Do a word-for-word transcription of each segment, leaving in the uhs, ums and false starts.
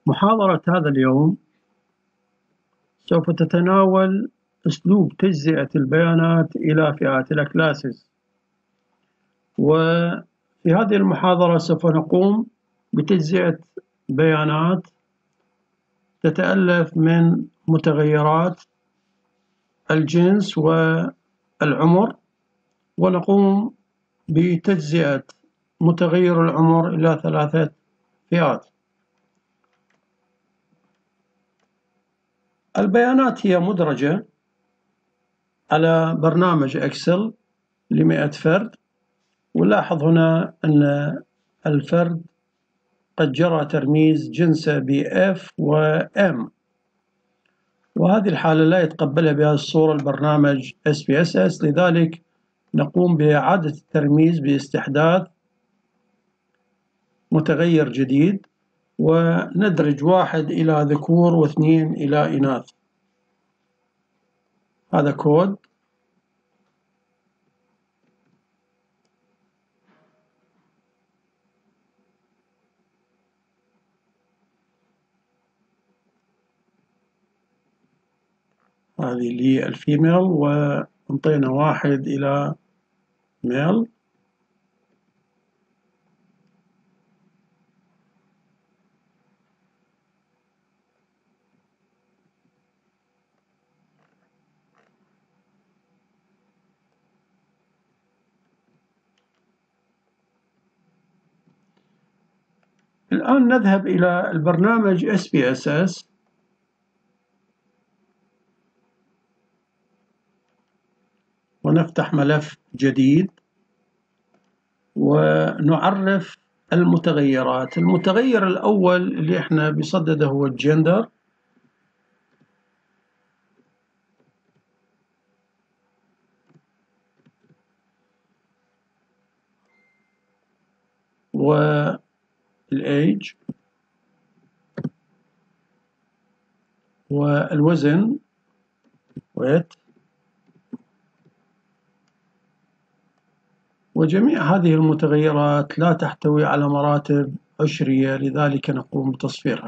محاضرة هذا اليوم سوف تتناول أسلوب تجزئة البيانات إلى فئات الكلاسز. وفي هذه المحاضرة سوف نقوم بتجزئة بيانات تتألف من متغيرات الجنس والعمر، ونقوم بتجزئة متغير العمر إلى ثلاثة فئات. البيانات هي مدرجة على برنامج إكسل لمئة فرد، ولاحظ هنا أن الفرد قد جرى ترميز جنسه ب F و M، وهذه الحالة لا يتقبلها بهذه الصورة البرنامج إس بي إس إس، لذلك نقوم بإعادة الترميز باستحداث متغير جديد، وندرج واحد إلى ذكور واثنين إلى إناث. هذا كود. هذه لي الفيميل، وانطينا واحد إلى ميل. الآن نذهب إلى البرنامج إس بي إس إس ونفتح ملف جديد ونعرف المتغيرات. المتغير الأول اللي احنا بصدده هو الجندر، والإيج، والوزن ويت، وجميع هذه المتغيرات لا تحتوي على مراتب عشرية، لذلك نقوم بتصفيرها.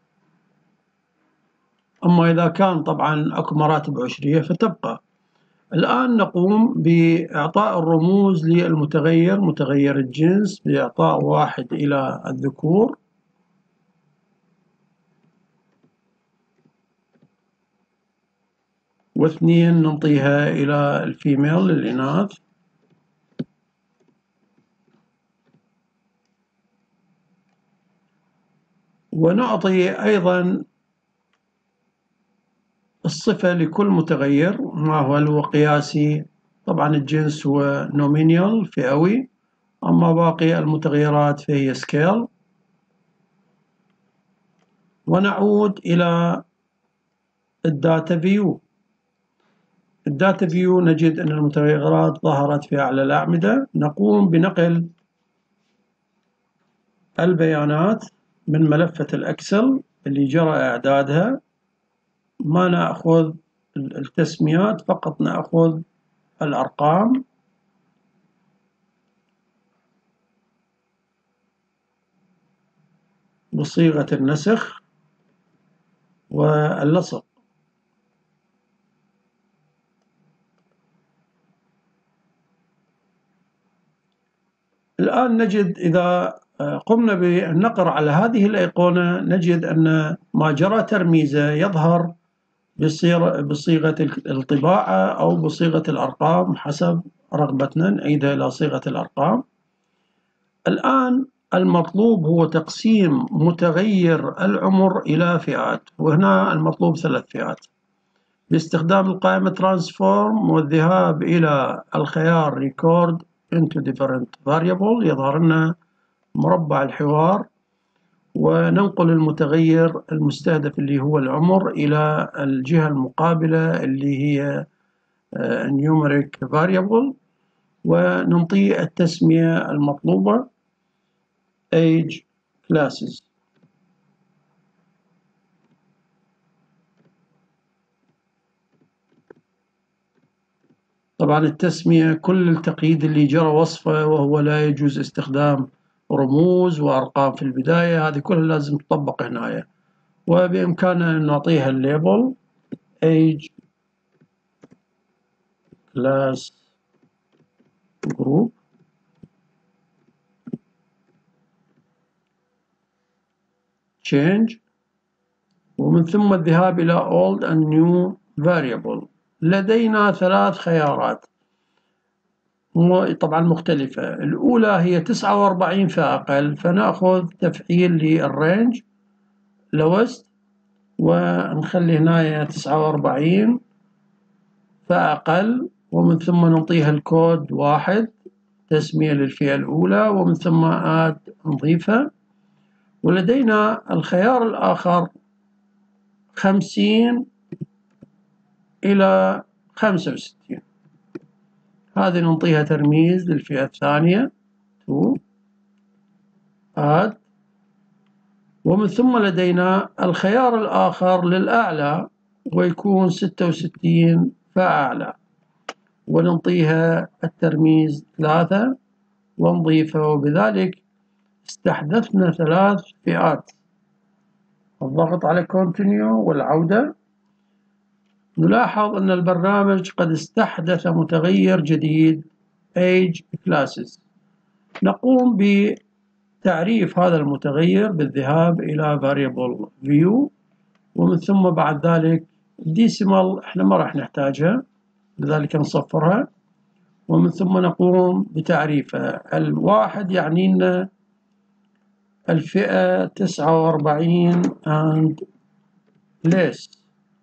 أما إذا كان طبعا أكو مراتب عشرية فتبقى. الآن نقوم بإعطاء الرموز للمتغير، متغير الجنس، بإعطاء واحد إلى الذكور، واثنين ننطيها إلى الفيميل للإناث، ونعطي أيضا الصفة لكل متغير، ما هو اللي هو قياسي. طبعا الجنس هو نومينيال فئوي، أما باقي المتغيرات فهي سكيل. ونعود إلى الداتا فيو. الداتا فيو نجد أن المتغيرات ظهرت في أعلى الأعمدة. نقوم بنقل البيانات من ملفة الأكسل اللي جرى إعدادها، ما نأخذ التسميات، فقط نأخذ الأرقام. بصيغة النسخ واللصق. الآن نجد إذا قمنا بالنقر على هذه الأيقونة نجد أن ما جرى ترميزه يظهر بصيغة الطباعة أو بصيغة الأرقام حسب رغبتنا، نعيدها إلى صيغة الأرقام. الآن المطلوب هو تقسيم متغير العمر إلى فئات، وهنا المطلوب ثلاث فئات باستخدام القائمة ترانسفورم والذهاب إلى الخيار Record into different variable. يظهر لنا مربع الحوار، وننقل المتغير المستهدف اللي هو العمر إلى الجهة المقابلة اللي هي numeric variable، وننطي التسمية المطلوبة age classes. طبعا التسمية كل التقييد اللي جرى وصفه، وهو لا يجوز استخدام رموز وأرقام في البداية، هذه كلها لازم تطبق هنا. وبإمكاننا أن نعطيها الليبل age class group change، ومن ثم الذهاب إلى old and new variable. لدينا ثلاث خيارات طبعا مختلفة. الأولى هي تسعة وأربعين فأقل، فنأخذ تفعيل للرينج lowest ونخلي هنا تسعة وأربعين فأقل، ومن ثم نعطيها الكود واحد تسمية للفئة الأولى، ومن ثم add نضيفها. ولدينا الخيار الآخر خمسين إلى خمسة وستين، هذه نعطيها ترميز للفئة الثانية to add. ومن ثم لدينا الخيار الآخر للأعلى ويكون ستة وستين فأعلى، ونعطيها الترميز ثلاثة ونضيفه، وبذلك استحدثنا ثلاث فئات. الضغط على continue والعودة، نلاحظ أن البرنامج قد استحدث متغير جديد age classes. نقوم بتعريف هذا المتغير بالذهاب إلى variable view، ومن ثم بعد ذلك decimal احنا ما راح نحتاجها لذلك نصفرها، ومن ثم نقوم بتعريفها. الواحد يعني لنا الفئة تسعة وأربعين and less،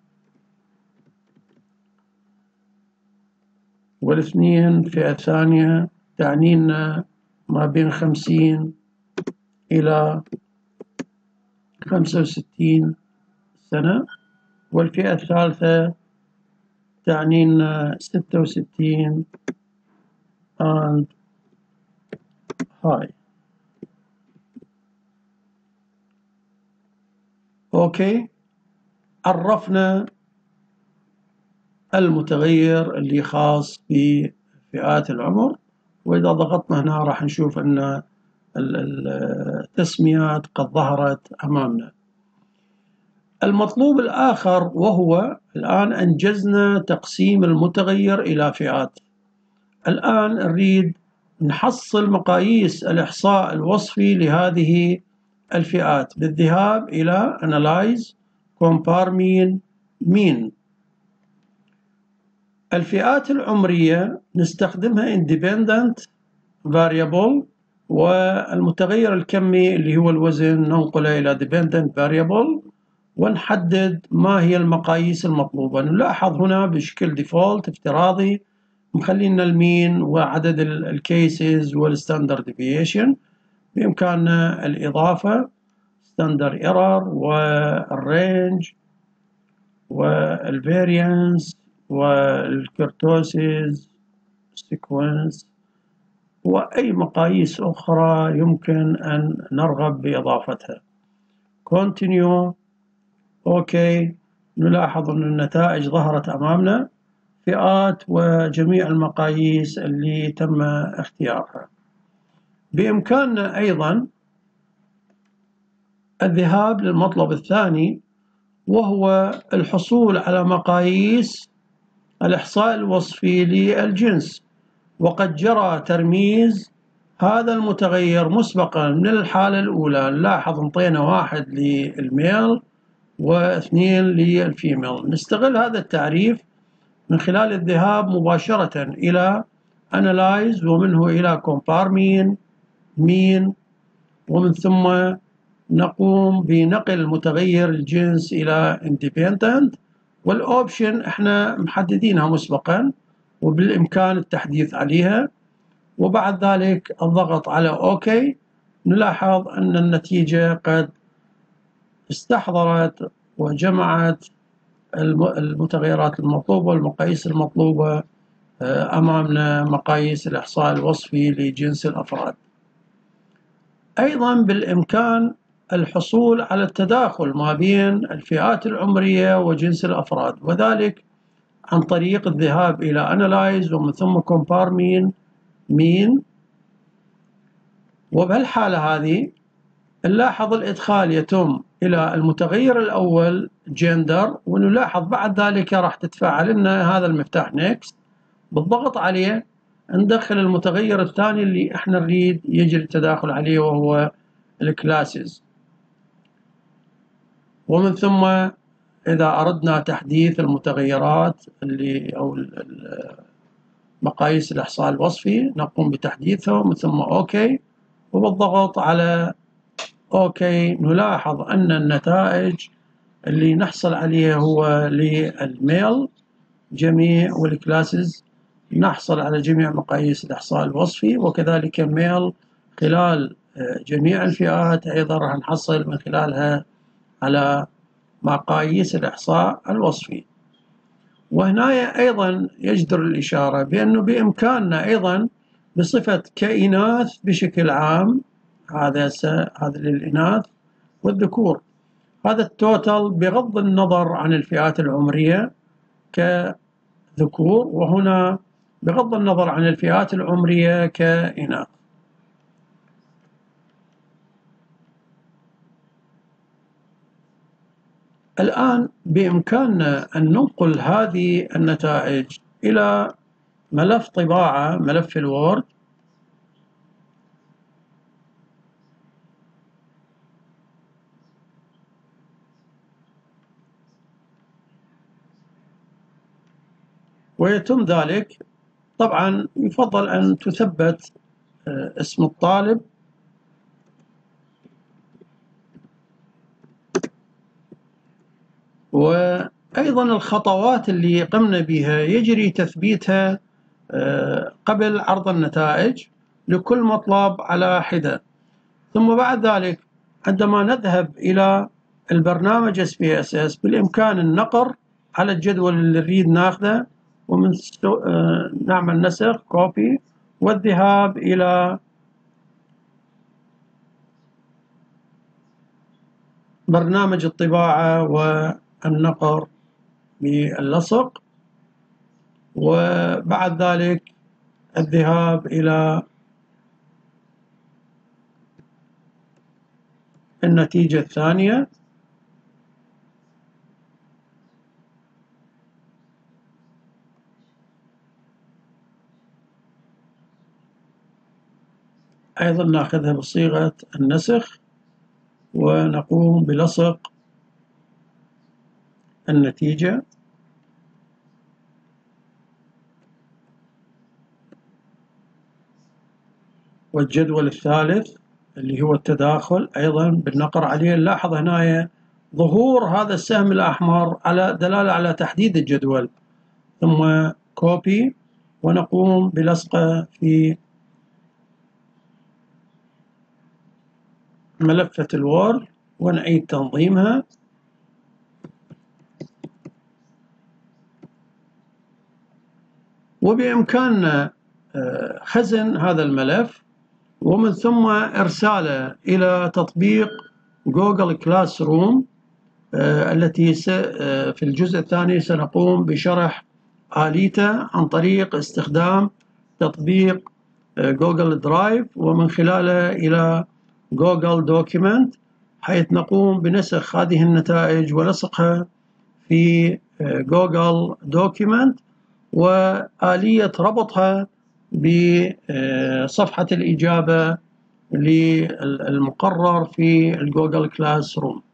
والاثنين فئة ثانية تعني لنا ما بين خمسين إلى خمسة وستين سنة، والفئة الثالثة تعني لنا ستة وستين and high. أوكي، عرفنا المتغير اللي خاص بفئات العمر، وإذا ضغطنا هنا راح نشوف أن التسميات قد ظهرت أمامنا. المطلوب الآخر وهو الآن أنجزنا تقسيم المتغير إلى فئات. الآن نريد نحصل مقاييس الإحصاء الوصفي لهذه الفئات بالذهاب إلى Analyze Compare Mean Mean. الفئات العمرية نستخدمها Independent Variable، والمتغير الكمي اللي هو الوزن ننقله إلى Dependent Variable، ونحدد ما هي المقاييس المطلوبة. نلاحظ هنا بشكل ديفولت افتراضي مخلينا المين وعدد الكيسز والستاندرد ديفيشن، بإمكاننا الإضافة ستاندرد ايرور والرينج والفاريانس والكرتوسيز سيكونس وأي مقاييس أخرى يمكن أن نرغب بإضافتها. Continue. أوكي، نلاحظ أن النتائج ظهرت أمامنا فئات وجميع المقاييس اللي تم اختيارها. بإمكاننا أيضا الذهاب للمطلب الثاني، وهو الحصول على مقاييس الإحصاء الوصفي للجنس، وقد جرى ترميز هذا المتغير مسبقا من الحالة الأولى. نلاحظ انطينا واحد للميل واثنين للفيميل. نستغل هذا التعريف من خلال الذهاب مباشرة إلى Analyze ومنه إلى Compare Mean Mean، ومن ثم نقوم بنقل متغير الجنس إلى Independent، والأوبشن احنا محددينها مسبقا وبالإمكان التحديث عليها، وبعد ذلك الضغط على أوكي. نلاحظ أن النتيجة قد استحضرت وجمعت المتغيرات المطلوبة والمقاييس المطلوبة أمامنا، مقاييس الإحصاء الوصفي لجنس الأفراد. أيضا بالإمكان الحصول على التداخل ما بين الفئات العمرية وجنس الأفراد، وذلك عن طريق الذهاب إلى Analyze ومن ثم Compare Mean Mean. وبهالحالة هذه نلاحظ الإدخال يتم إلى المتغير الأول جندر، ونلاحظ بعد ذلك راح تتفاعل لنا هذا المفتاح نيكست، بالضغط عليه ندخل المتغير الثاني اللي احنا نريد يجري التداخل عليه وهو الكلاسز. ومن ثم إذا أردنا تحديث المتغيرات اللي أو مقاييس الإحصاء الوصفي نقوم بتحديثها ومن ثم أوكي، وبالضغط على أوكي نلاحظ أن النتائج اللي نحصل عليها هو للميل جميع والكلاسز نحصل على جميع مقاييس الإحصاء الوصفي، وكذلك ميل خلال جميع الفئات أيضا راح نحصل من خلالها على مقاييس الإحصاء الوصفي. وهنا أيضا يجدر الإشارة بأنه بإمكاننا أيضا بصفة كائنات بشكل عام، هذا هذا للإناث والذكور، هذا التوتال بغض النظر عن الفئات العمرية كذكور، وهنا بغض النظر عن الفئات العمرية كإناث. الآن بإمكاننا أن ننقل هذه النتائج إلى ملف طباعة، ملف الوورد، ويتم ذلك. طبعا يفضل أن تثبت اسم الطالب وأيضا الخطوات اللي قمنا بها يجري تثبيتها قبل عرض النتائج لكل مطلب على حدة. ثم بعد ذلك عندما نذهب إلى البرنامج إس بي إس إس بالإمكان النقر على الجدول اللي نريد ناخذه ومن نعمل نسخ كوبي والذهاب إلى برنامج الطباعة والنقر باللصق، وبعد ذلك الذهاب إلى النتيجة الثانية. أيضا نأخذها بصيغة النسخ ونقوم بلصق النتيجة، والجدول الثالث اللي هو التداخل أيضا بالنقر عليه. نلاحظ هنا ظهور هذا السهم الأحمر على دلالة على تحديد الجدول، ثم كوبي ونقوم بلصقه في ملفة الوورد ونعيد تنظيمها. وبإمكاننا خزن هذا الملف ومن ثم إرساله إلى تطبيق جوجل كلاس روم التي في الجزء الثاني سنقوم بشرح آليته عن طريق استخدام تطبيق جوجل درايف ومن خلاله إلى جوجل دوكيمنت، حيث نقوم بنسخ هذه النتائج ولصقها في جوجل دوكيمنت وآلية ربطها بصفحة الإجابة للمقرر في الجوجل كلاس روم.